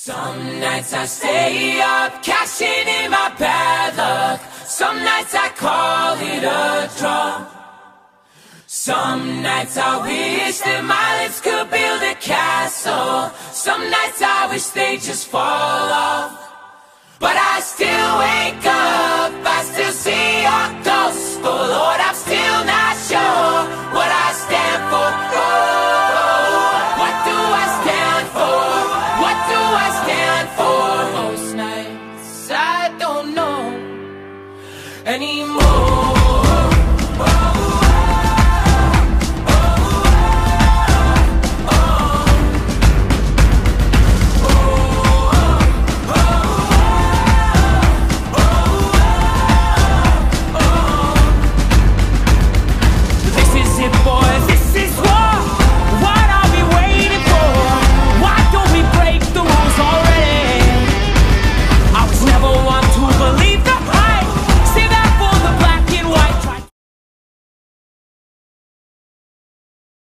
Some nights I stay up, cashing in my bad luck. Some nights I call it a draw. Some nights I wish that my lips could build a castle. Some nights I wish they just fall off. But I still wake up, I still see your ghost. Oh Lord, I'm still not sure what I stand for. Oh, what do I stand for? What do I stand for? Most nights I don't know anymore.